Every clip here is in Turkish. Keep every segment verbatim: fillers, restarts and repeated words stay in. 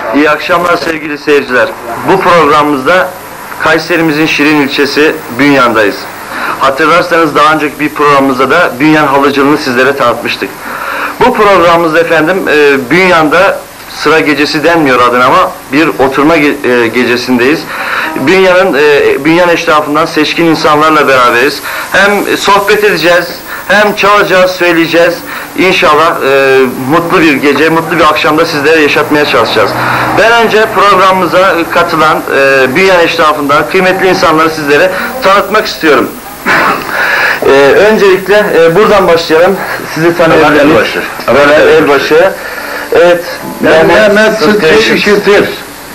İyi akşamlar sevgili seyirciler. Bu programımızda Kayserimizin Şirin ilçesi Bünyan'dayız. Hatırlarsanız daha önceki bir programımızda da Bünyan halıcılığını sizlere tanıtmıştık. Bu programımızda efendim e, Bünyan'da sıra gecesi denmiyor adına ama bir oturma ge e, gecesindeyiz. Bünyan'ın e, Bünyan eşrafından seçkin insanlarla beraberiz. Hem sohbet edeceğiz, hem çalacağız, söyleyeceğiz. İnşallah e, mutlu bir gece, mutlu bir akşamda sizlere yaşatmaya çalışacağız. Ben önce programımıza katılan e, Bünyan eşrafından kıymetli insanları sizlere tanıtmak istiyorum. Ee, öncelikle e, buradan başlayalım. Sizi tanıyabiliriz. Ömer Elbaşı. Ömer Elbaşı. Evet. Ben Mehmet Sıtkı İşitir.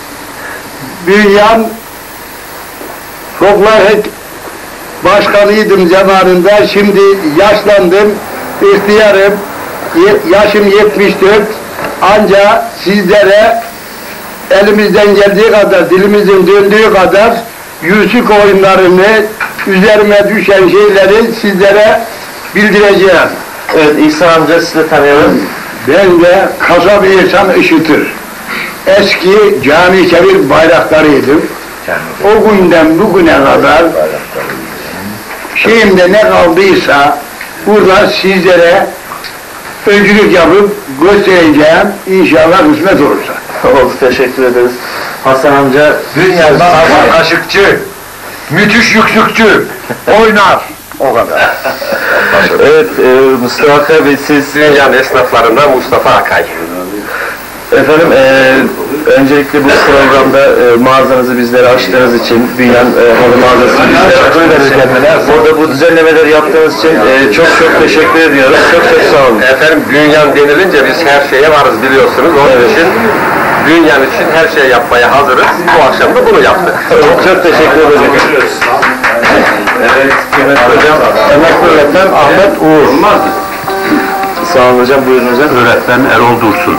Bünyan Folklor Başkanıydım zamanında. Şimdi yaşlandım, ihtiyarım. Yaşım yetmiş dört. Ancak sizlere elimizden geldiği kadar, dilimizin döndüğü kadar yüzük oyunlarını, üzerime düşen şeyleri sizlere bildireceğim. Evet, İhsan amca sizi de tanıyalım. Ben de kasaba İhsan Işıtır. Eski Cami Kebir bayraklarıydım. O günden bugüne kadar şeyimde ne kaldıysa burada sizlere öncülük yapıp göstereceğim. İnşallah kısmet olursa. Oldu, teşekkür ederiz. Hasan amca, Bünyan'dan Hasan Kaşıkçı, müthiş yüksükçü, oynar. O kadar. evet, e, Mustafa Akay Bey, siz Bünyan esnaflarından Mustafa Akay. efendim e, öncelikle bu programda e, mağazanızı bizlere açtığınız için, Bünyan e, halı mağazasını bizlere açtığınız için, orada bu düzenlemeleri yaptığınız için e, çok çok teşekkür ediyoruz. Çok çok sağ olun. Efendim Bünyan denilince biz her şeye varız biliyorsunuz. Onun Evet. için Bünyan için her şey yapmaya hazırız. Bu akşam da bunu yaptık. Çok, çok teşekkür ederim. Evet, kıymetli hocam. Emekli öğretmen Ahmet Uğur. Olmaz mı? Sağ olun hocam, buyurun hocam. Öğretmen Erol Dursun.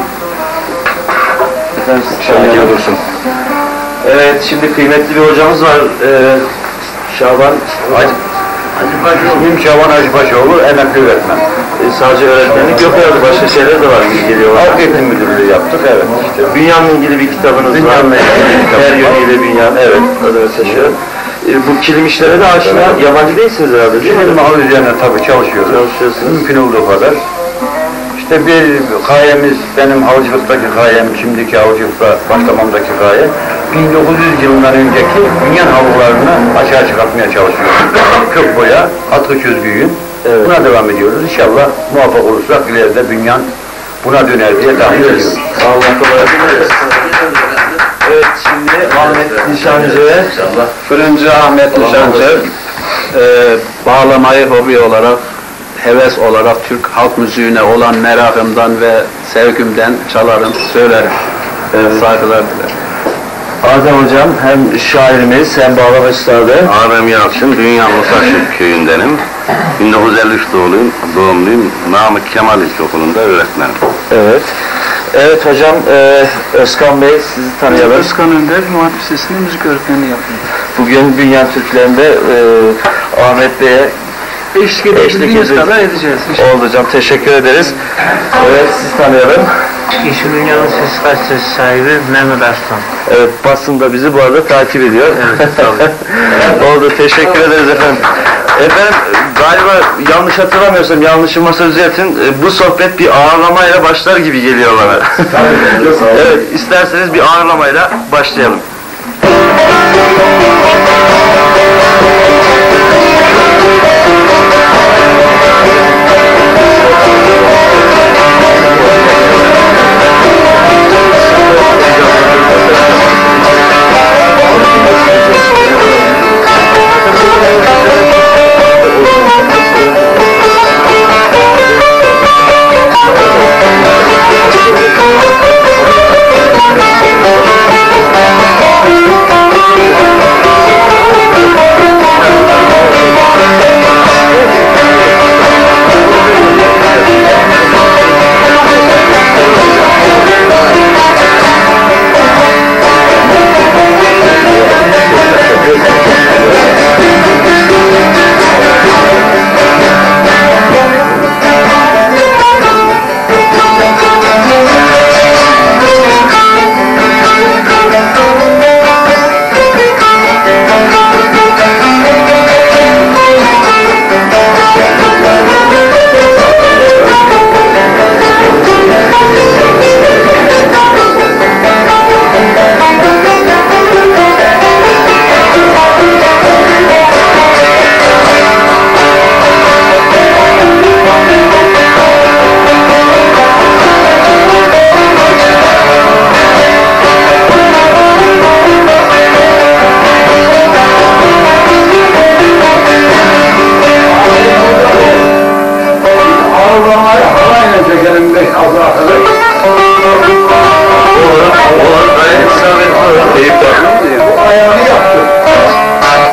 Efendim, Şaban Dursun. Evet, şimdi kıymetli bir hocamız var. Ee, Şaban Hacı İsmim Şaban Hacıbaşoğlu, emekli öğretmen. e, sadece öğretmenlik yok herhalde, başka şeyler de var gibi geliyor. Halk eğitim müdürlüğü yaptık, evet. İşte Bünyan'la ilgili bir kitabınız Bünyan'la var. ilgili bir kitabım Her var. yönüyle Bünyan, evet, öyle taşıyor. E, bu kilim işlere de aşina, yabancı değilsiniz herhalde değil mi? Bizim halı üzerine tabii çalışıyoruz. Çalışıyorsunuz. Mümkün olduğu kadar. İşte bir gayemiz, benim havcılıktaki gayem, şimdiki havcılıkta başlamamdaki gaye, bin dokuz yüz yılından önceki Bünyan halılarını açığa çıkartmaya çalışıyoruz. Kök boya, atkı çözgüyün. Evet. Buna devam ediyoruz. İnşallah muvaffak olursak ileride Bünyan buna döner diye tahmin ediyoruz. Allah kolaylık versin. Evet, şimdi Ahmet Nişancı'ya Fırıncı Ahmet Nişancı, e, bağlamayı hobi olarak, heves olarak Türk halk müziğine olan merakımdan ve sevgimden çalarım, söylerim. Evet. Saygılar dilerim. Adem hocam hem şairimiz hem bağlama üstadı. Adem Yalçın, Dünya Musaşır köyündenim. bin dokuz yüz elli üç doğumluyum, doğumluyum. Namık Kemal İlkokulu'nda öğretmenim. Evet. Evet hocam, e, Özkan Bey sizi tanıyalım. Özkan Önder, Muhat Lisesi'nde müzik öğretmenliği yaptım. Bugün Bünyan Türklerinde e, Ahmet Bey'e Eşlik edebildiğimiz kadar edeceğiz. oldu hocam, teşekkür ederiz. Evet, sizi tanıyalım. İşi Dünyanın Ses Gazetesi sahibi Mehmet Arslan. Evet, basın da bizi bu arada takip ediyor. Evet, tabii. Oldu, teşekkür ederiz efendim. Efendim, galiba yanlış hatırlamıyorsam, yanlışım varsa düzeltin, e, bu sohbet bir ağırlamayla başlar gibi geliyor bana. Evet, isterseniz bir ağırlamayla başlayalım.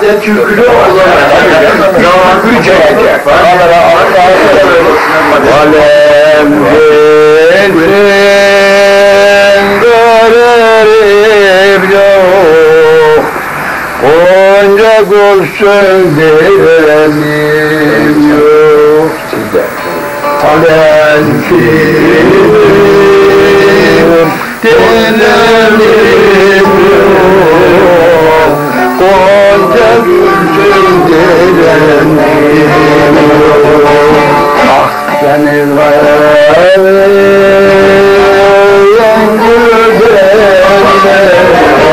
de türkülü olur. Zaman üç ayacak. Alem bilsin görerim yok, Gonca gülsün dilenim yok. Alem bilsin dilenim yok, Gonca gülsün dilenim yok. Ah beni veren güzeller,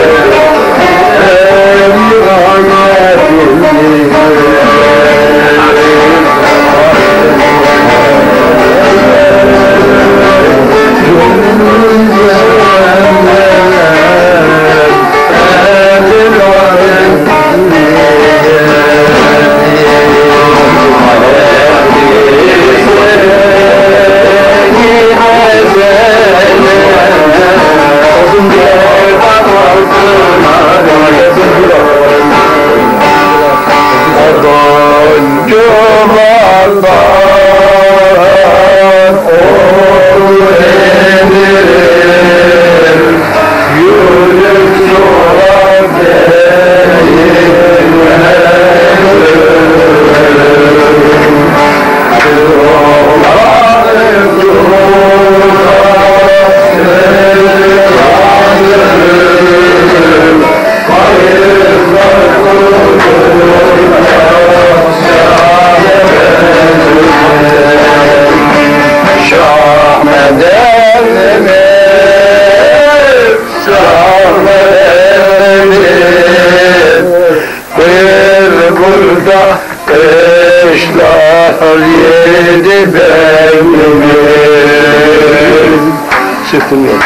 çıktım yok.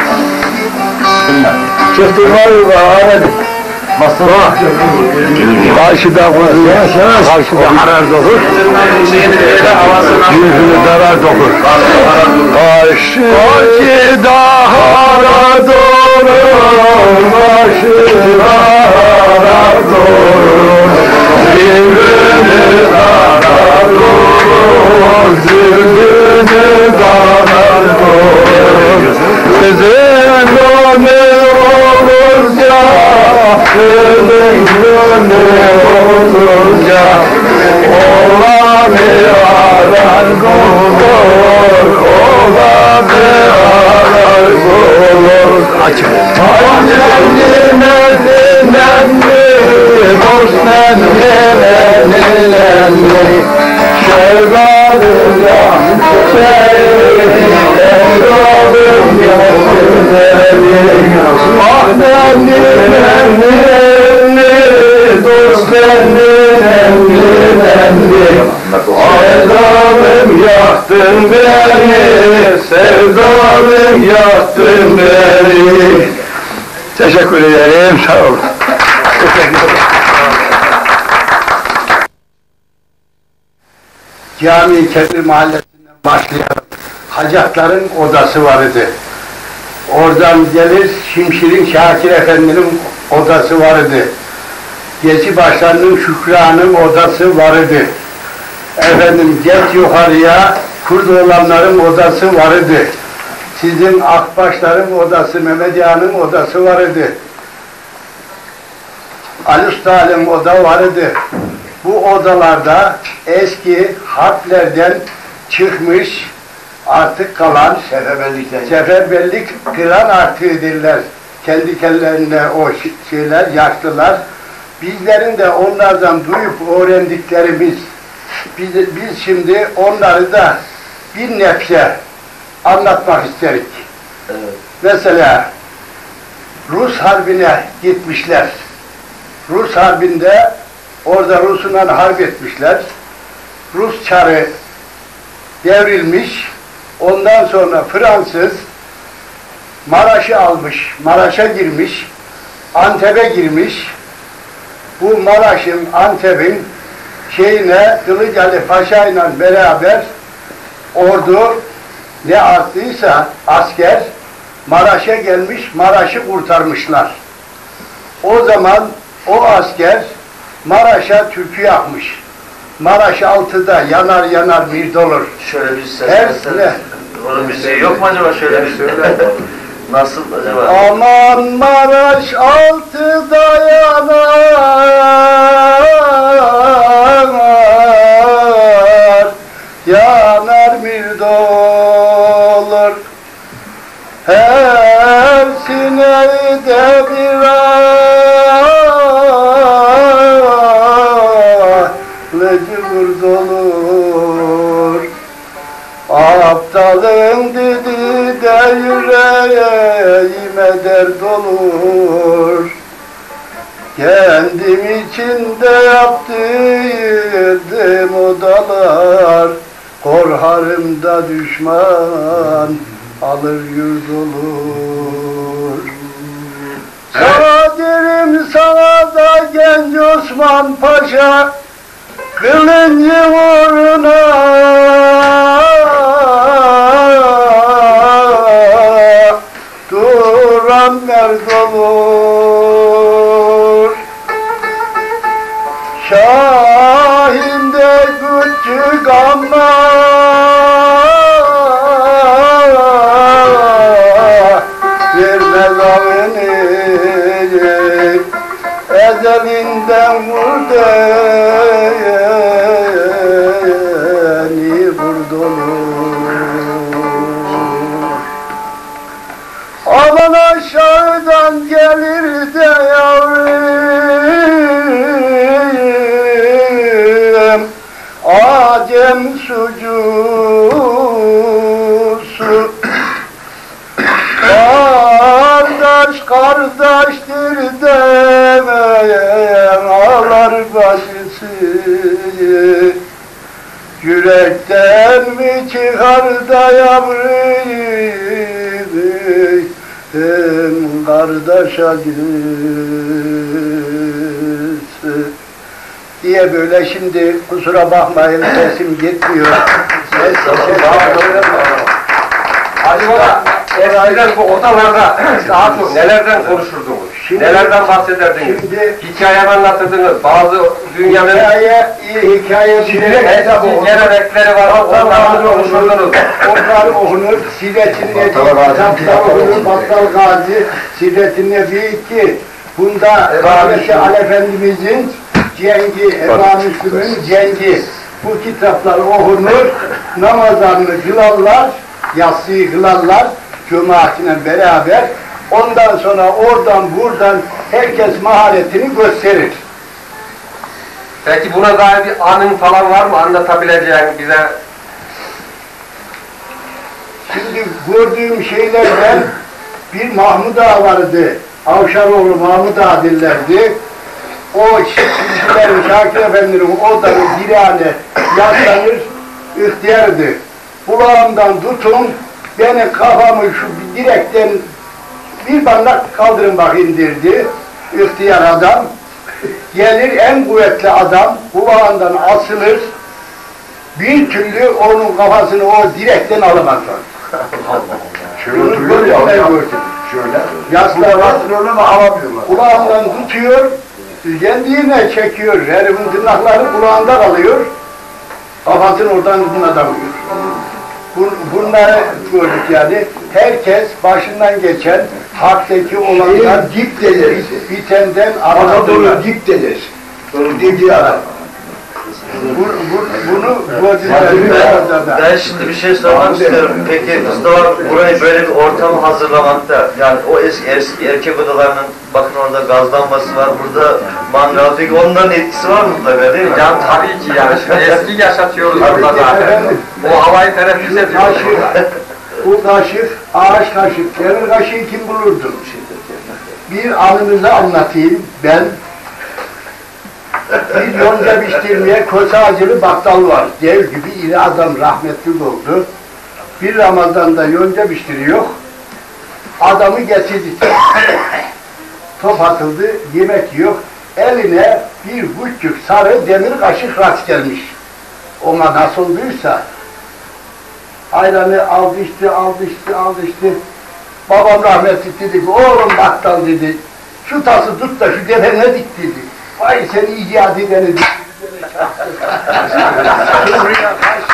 Çıktım var hadi. Masada. Karşıda koyuyor. Karşıda harar dokur. Yüzünü darar dokur. Karşıda harar dokur. Karşıda harar dokur. Yüzünü darar dokur. Yüzünü darar dokur. Kızın gönlü olunca, kızın gönlü olunca, oğlanı arar bulur, oğlanı arar bulur. Açık. Nenni, nenni, nenni, dost nenni, nenni, nenni, şevvalım ya, sevgilim, evladım ya, sevgilim. Ah nenni, nenni, nenni, dost nenni, nenni, nenni, sevdalım yaktın beni, sevdalım yaktın beni. Teşekkür ederim, sağ olun. Cami-i Kebir Mahallesi'nden başlayalım. Hacatların odası vardı. Oradan gelir Şimşir'in Şakir Efendi'nin odası vardı. Gezi Başları'nın Şükra'nın odası vardı. Efendim geç yukarıya Kurdoğlanların odası vardı. Sizin Akbaşların odası, Mehmet Ağa'nın odası vardı. Ali Usta'nın oda vardı. Bu odalarda eski harplerden çıkmış artık kalan seferberlikten. Seferberlik kıran artığıdırlar. Kendi kendilerine o şeyler, yaşlılar. Bizlerin de onlardan duyup öğrendiklerimiz, biz, biz şimdi onları da bir nebze anlatmak isterik. Evet. Mesela Rus Harbi'ne gitmişler. Rus Harbi'nde orada Rus'unla harp etmişler. Rus çarı devrilmiş. Ondan sonra Fransız Maraş'ı almış. Maraş'a girmiş. Antep'e girmiş. Bu Maraş'ın, Antep'in şeyine Kılıçali Paşa ile beraber ordu ne arttıysa asker Maraş'a gelmiş, Maraş'ı kurtarmışlar. O zaman o asker Maraş'a türkü yapmış. Maraş altıda yanar yanar bir dolur. Şöyle bir ses Her verseniz. ne? Onun bir şey yok mu acaba şöyle bir Nasıl acaba? Aman Maraş altıda yanar, yanar bir dolur. Her sineyde bir ağlıcıdır dolur. Aptalın dedi de yüreğime dert olur. Kendim içinde yaptırdım odalar, korharım da düşman alır yurt olur. Sana derim sana da genç Osman Paşa, kılıncı uğruna duran merd olur. Şahinde küçük ama vermez avını, ezelinden vurdeni vurdu olur. Aman aşağıdan gelir de yavrum, Adem sucusu. Kardeş kardeştir demeyen ağlar bacısı. Yürekten mi çıkar da yavrum kardeş acısı diye böyle şimdi kusura bakmayın sesim gitmiyor. Ses sesim Hacı Baba, eskiden bu odalarda daha çok nelerden konuşurdunuz? Şimdi- nelerden bahsederdiniz? Şimdi- Hikaye Hikaye, iyi hikaye Şimdi bilir, hesabı eski olur. gelenekleri var, onlardan konuşurdunuz. Onlar okunur, Siret-i Nebi, kitaplar okunur, Battal Gazi, Siret-i Nebi ki bunda rahmetli Ali Efendimizin cengi, Ebu Müslüm'ün cengi, bu kitaplar okunur, namazlarını kılarlar, yatsıyı kılarlar, cemaatine beraber, ondan sonra oradan buradan herkes maharetini gösterir. Peki buna dair bir anın falan var mı anlatabileceğin bize? Şimdi gördüğüm şeylerden bir Mahmud Ağa vardı. Avşaroğlu Mahmud Ağa dillerdi. O çiftçilerin, Şakir Efendi'nin odanın dirane yaslanır, ihtiyardı. Kulağımdan tutun, beni kafamı şu direkten bir bandak kaldırın bakayım derdi. İhtiyar adam. Gelir en kuvvetli adam, kulağından asılır. Bir türlü onun kafasını o direkten alamazlar. Şöyle oturuyor ya, Ben gördüm. şöyle. Yaslar var, Bastırıyorlar ama alamıyorlar. kulağından tutuyor, kendine çekiyor. Herifin tırnakları kulağında kalıyor. Kafasını oradan buna damlıyor. Bun, bunları gördük yani. Herkes başından geçen haktaki olanlar dip denir. bitenden Ana anlatırlar. dolu dip denir. Dolu dediği adam. Bu, bu, bunu Ben, gördüler. ben şimdi bir şey sormak istiyorum. Peki Mustafa burayı böyle bir ortam hazırlamakta, yani o eski, eski erkek odalarının bakın orada gazlanması var, burada mangal, peki onların etkisi var mı mutlaka değil mi? Ya tabii ki yani şimdi eski yaşatıyoruz Tabii burada ki zaten. efendim. O havayı teneffüs ediyoruz. Kaşık, bu kaşık, ağaç kaşık, demir kaşığı kim bulurdu? Bir anımızı anlatayım ben. Bir yonca biçtirmeye Koç Ağacılı Battal var. Dev gibi iri adam rahmetli oldu. Bir Ramazan'da yonca biçtiriyor. Adamı getirdik. Top atıldı, yemek yok. Eline bir buçuk sarı demir kaşık rast gelmiş. Ona nasıl olduysa ayranı aldı içti, aldı içti, aldı içti. Babam rahmetli dedi ki, oğlum Battal dedi, şu tası tut da şu tepene dik dedi. Vay seni icat edeni. Suriye karşı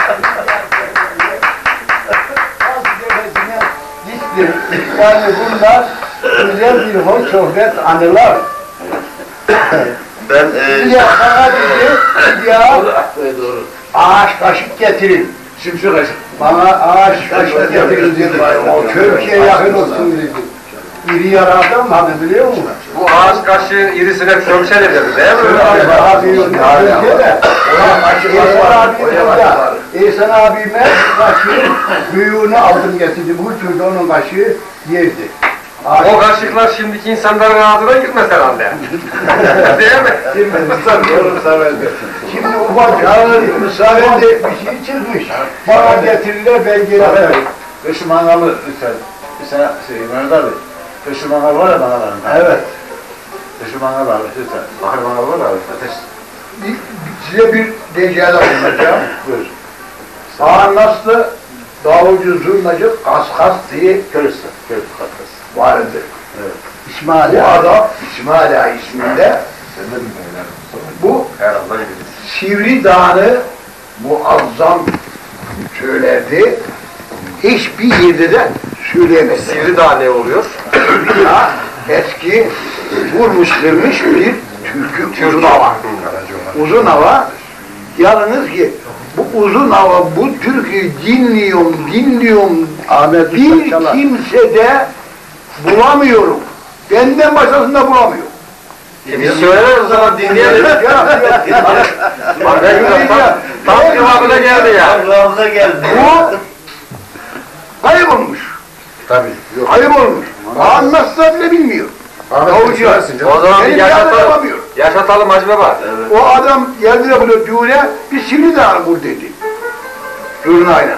gittim. Yani bunlar güzel bir hoş sohbet anılar. Ben e, Ya bana dedi, ya ağaç kaşık getirin. Şimşek Aşık. Bana ağaç kaşık getirin dedi. O Türkiye yakın olsun dedi. İri yarı adam hadi biliyor musun? Bu ağaç kaşığın irisine bir şömşe dedi değil mi? Daha büyük Türkiye de. İhsan abi burada. İhsan abime kaşığın büyüğünü aldım getirdim. Bu türlü onun kaşığı yerdi. O kaşıklar şimdiki insanların ağzına girmez herhalde. Değil mi? Şimdi ufak müsaade bir şey çıkmış. Bana getirirler ben geri atarım. Beşi mangalı lütfen. Bir sene şey, Mehmet abi. Beşi mangal var ya mangalarında. Evet. Beşi mangal var lütfen. Bahar mangal var abi. Ateş. Bir- Size bir diyeceğim anlatacağım. Buyur. Ağır nasıl davulcu zurnacı kas kas diye Körüsü. Körüsü katlas. vardı. Evet. İsmail Bu adam İsmail Ağa isminde bu Herhalde gibi. Sivri Dağı'nı muazzam söylerdi. Hiçbir yerde de söyleyemez. Sivri daha ne oluyor? Sivri Dağ eski vurmuş kırmış bir türkü uzun hava. Uzun hava yalnız ki bu uzun hava bu türküyü dinliyorum dinliyorum Ahmet bir kimsede bulamıyorum. Benden başkasında bulamıyorum. E biz söyler o zaman dinleyelim. Bak ben tam, tam cevabına geldi ya. Kulağımıza geldi. Bu kayıp olmuş. Tabii. Yok. Kayıp olmuş. Anlatsa bile bilmiyor. Avucu. O zaman bir Benim bir adam yaşatalım. yapamıyor. Yaşatalım Hacı Baba. O adam geldi de bunu düğüne bir Sivri Dağı'nı vur dedi. Zurnayla.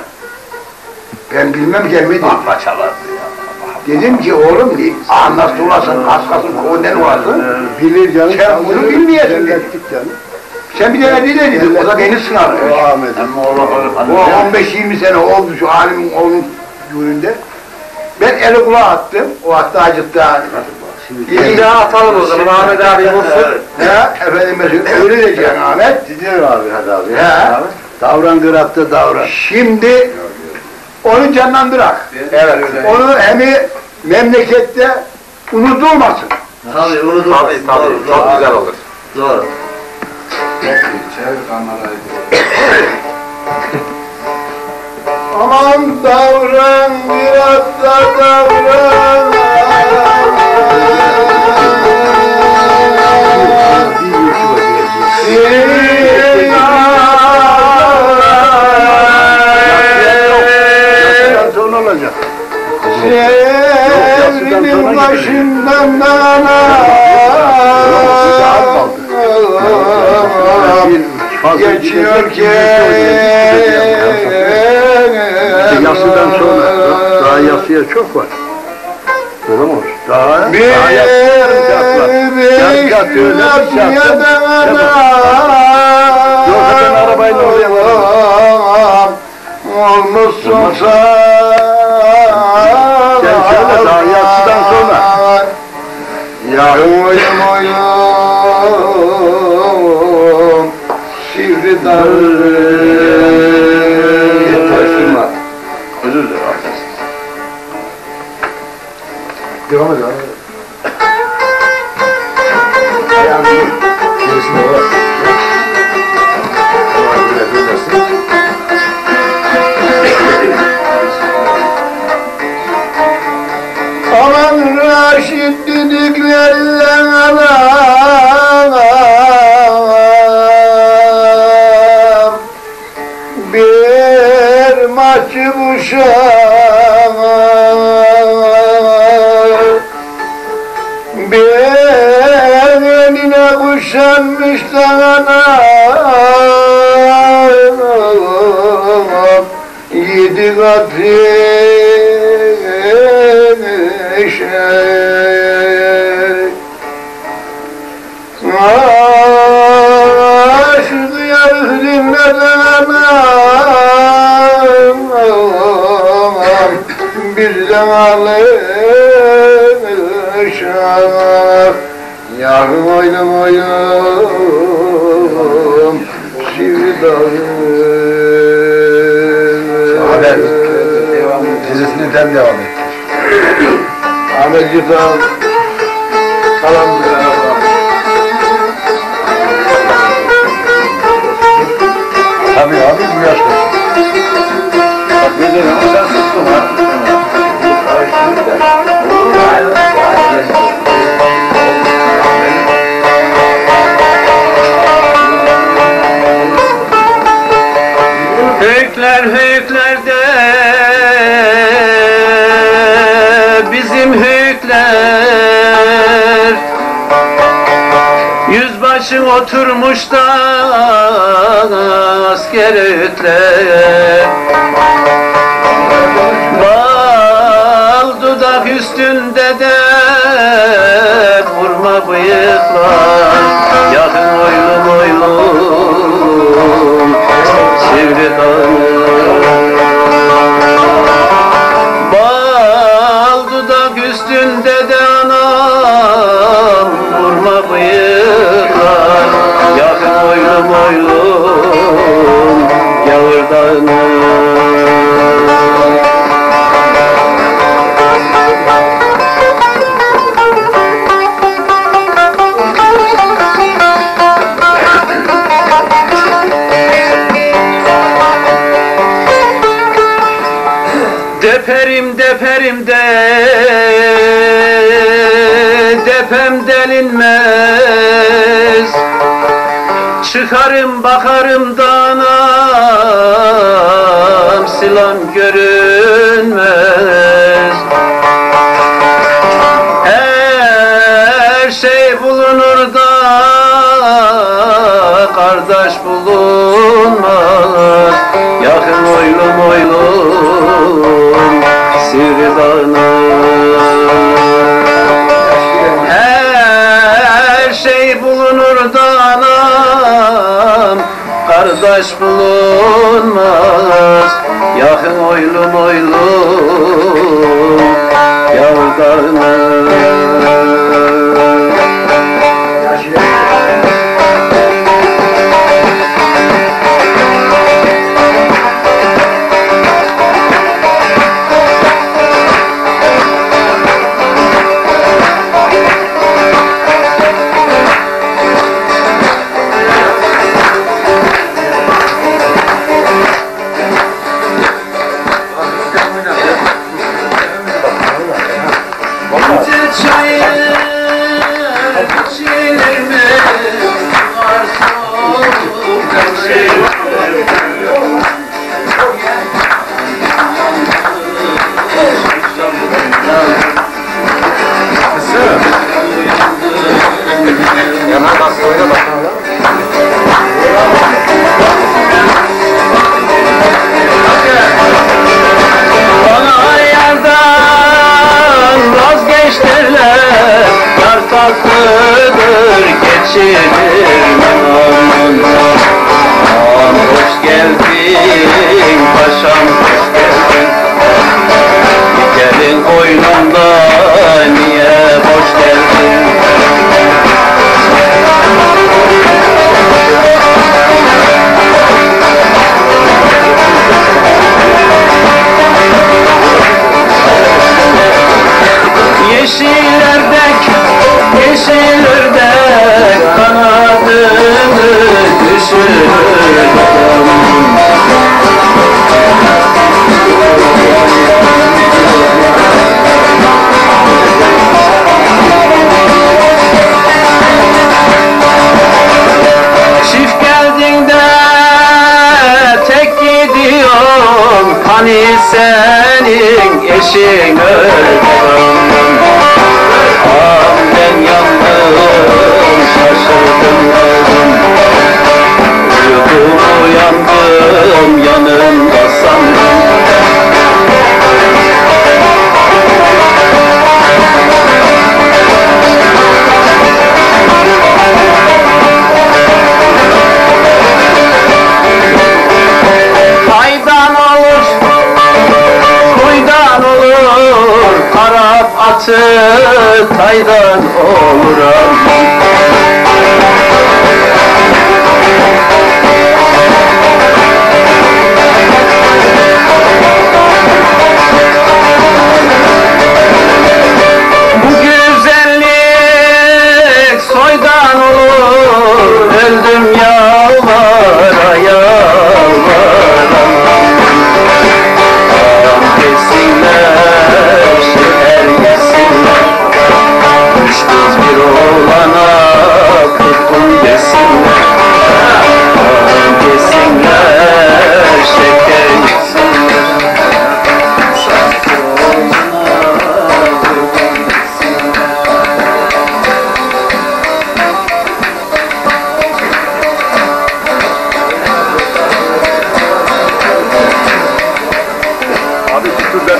Ben bilmem gelmedi. Amma çalardı ya. Dedim ki oğlum ne? Anlasın olasın, haskasın, konden olasın. Bilir canım. Sen bunu bilmeyesin dedi. Sen bir tane ne dedin? O da beni sınadı. O Ahmet. Ama oğlum O on beş yirmi sene oldu şu alimin oğlunun düğününde. Ben eli kulağı attım. O hatta acıttı. Bir daha atalım o zaman Ahmet abi vursun. Ya efendim mesela öyle diyeceksin Ahmet. Gidiyor abi hadi abi. He. Davran kırattı davran. Şimdi onu canlandırak. Evet. Onu hem memlekette unutulmasın. Tabii unutulmaz. Tabii tabii. Çok güzel olur. Doğru. Çevir kamerayı. Aman davran biraz da davran. Sonra olacak. Sevrimin başından dana geçiyorken Yasıdan sonra daha yasıya çok var. Öyle mi olur? Daha, bir daha yasıya öyle bir şey Yoksa ben arabayla oraya varım. olmuşsun sen. Sen söyle daha yasıdan sonra. Ya oyum oyum Sivri Dağı. Taşırma. Özür dilerim. Devam et abi. Gerisini var. Aman Raşid dediklerle alam bir maçı uşak bir eline kuşanmış dağına yedi katı şey aşık yarı dinleden birden alışar yar Oynam oynam Sivri Haber. Dizisinden devam et. Ahmet Yurt'tan kalan bir Tabii abi bu yaşta. Bak ne dedim ama sen sustun ha. Höyükler höyüklerde bizim höyükler yüzbaşı oturmuş da asker öğütler bal dudak üstünde de vurma bıyıklar yakın oylum oylum sivri bal dudak üstünde de anam vurma bıyıklar yakın oylum oylum yavurdanım. Deperim deperim de depem delinmez çıkarım bakarım da anam silam görünmez her şey bulunur da kardeş bulunmaz yakın oylum oylum sivri dağınım her şey bulunur da anam kardeş bulunmaz yakın oylum oylum yavrularım. Tatlıdır geçirir aman aman hoş geldin paşam hoş geldin gelin oyunumda niye boş geldin yeşillerdek yeşillerdek kanadını düşürdüm çift geldiğinde tek gidiyorum hani senin eşin öldüm ben yandım, şaşırdım kaldım uyudum uyandım, yanımda sandım haydan olur, huydan olur Arap atı taydan olur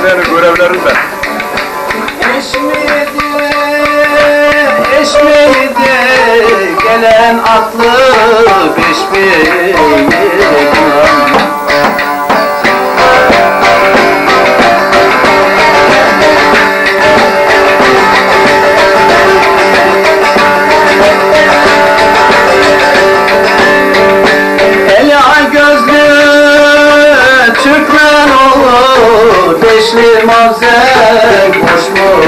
senin görevlerinden. Eş miydi, eş miydi, gelen aklı beş miydi? Ela gözlü Türkmen oğlu beşli mazer boş mu?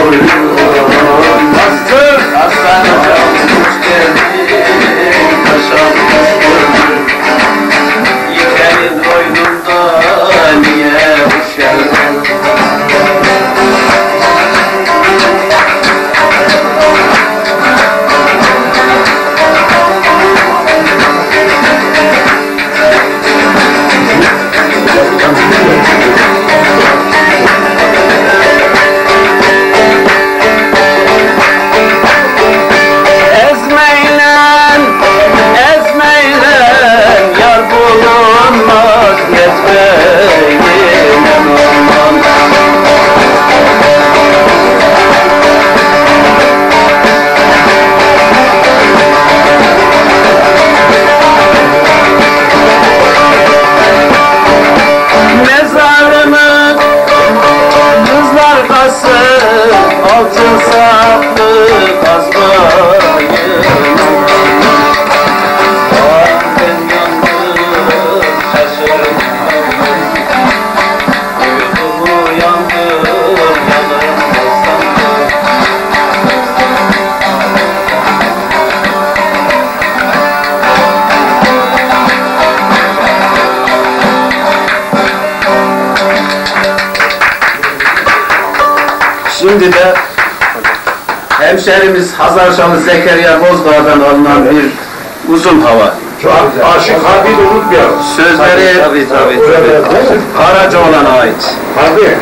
Nasıl? Aslan hoş geldin, paşam hoş geldin. Yikenin boynunda niye hoş geldin? Ezmeylen, ezmeylen, yar bulunmaz, yetmeyin aman. Mezarımı kızlar kasıp altın saplı kazmayın. Ben yalnız şaşırdım, uykumu yandır yanılmazsam. Şimdi de hemşerimiz Hazarşalı Zekeriya Bozkağ'dan alınan bir uzun hava. Aşık Habib unutmayalım. Sözleri tabii, tabii, tabii. Karacaoğlan'a ait. Tabii.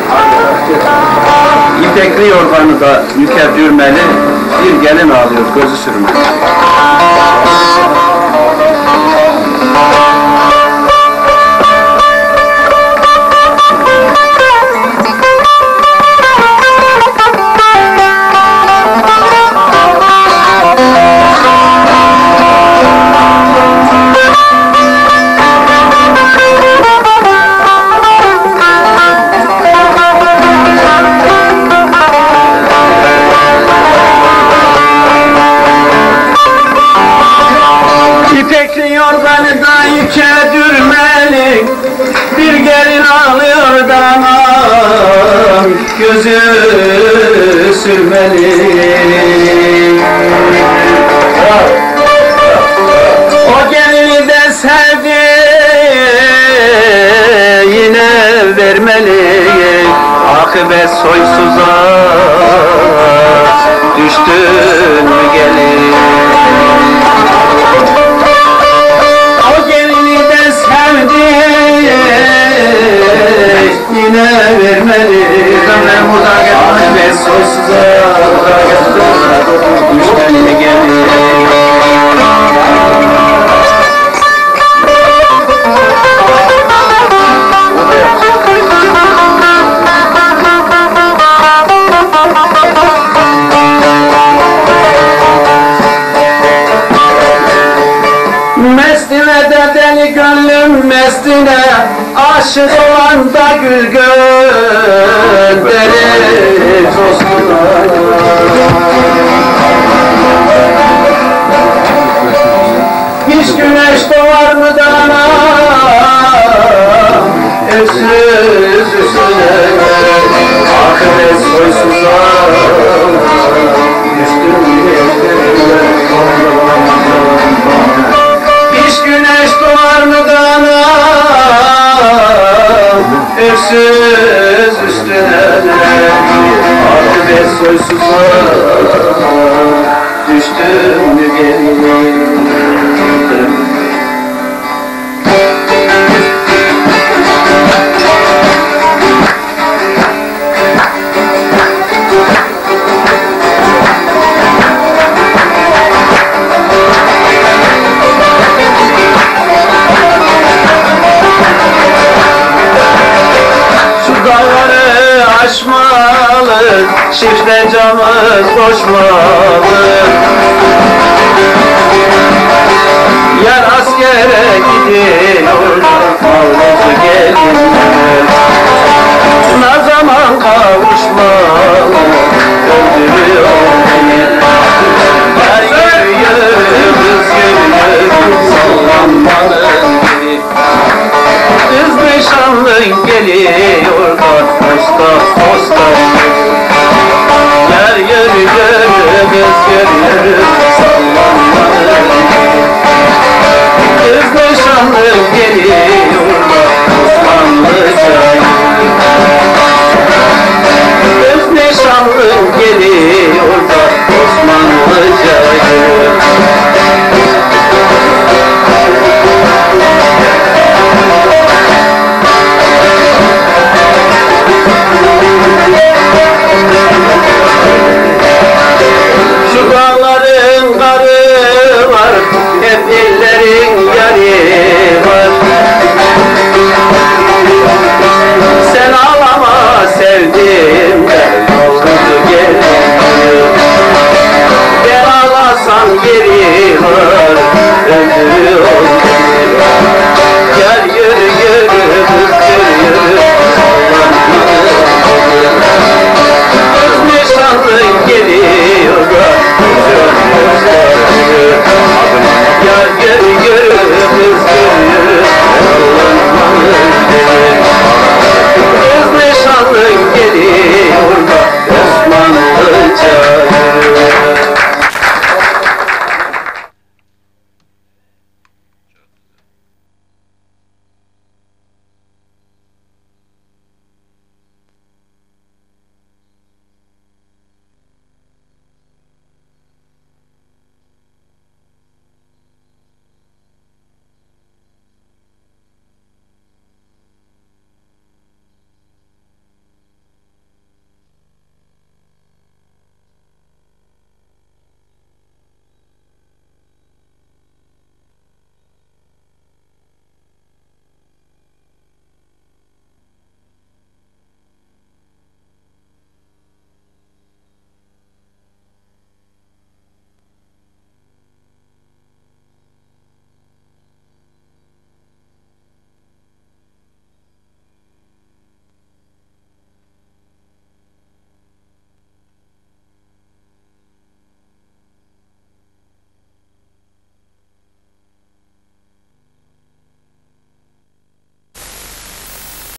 İpekli yorganı da mükebbirmeli, bir gelin ağlıyor gözü sürmeli. İpekli yorganı da yüke dürmeli, bir gelin ağlıyor da anam gözü sürmeli. O gelini de sevdi, yine vermeli, akıbet soysuza düştün mü gelin? O gelini de sevdi, yine vermeli. Ben burada gelmez ve soysuza düştün mü gelin? Mestine de deli gönlüm mestine, aşık olan da gül gönderir dostuna. Hiç güneş doğar mı da anam, öksüz üstüne, akıbet soysuza düştüm yerlerine. Hiç güneş doğar mı da anam, öksüz üstüne, akıbet soysuza düştüm mü geri? şifre camız koşmalı. Yar askere gidiyor, havlusu gelinler. Ne zaman kavuşmalı, öldürüyor beni. Yar yürüyor, kız yürüyor, sallanmalı gibi. Kız nişanlın geliyor da, posta posta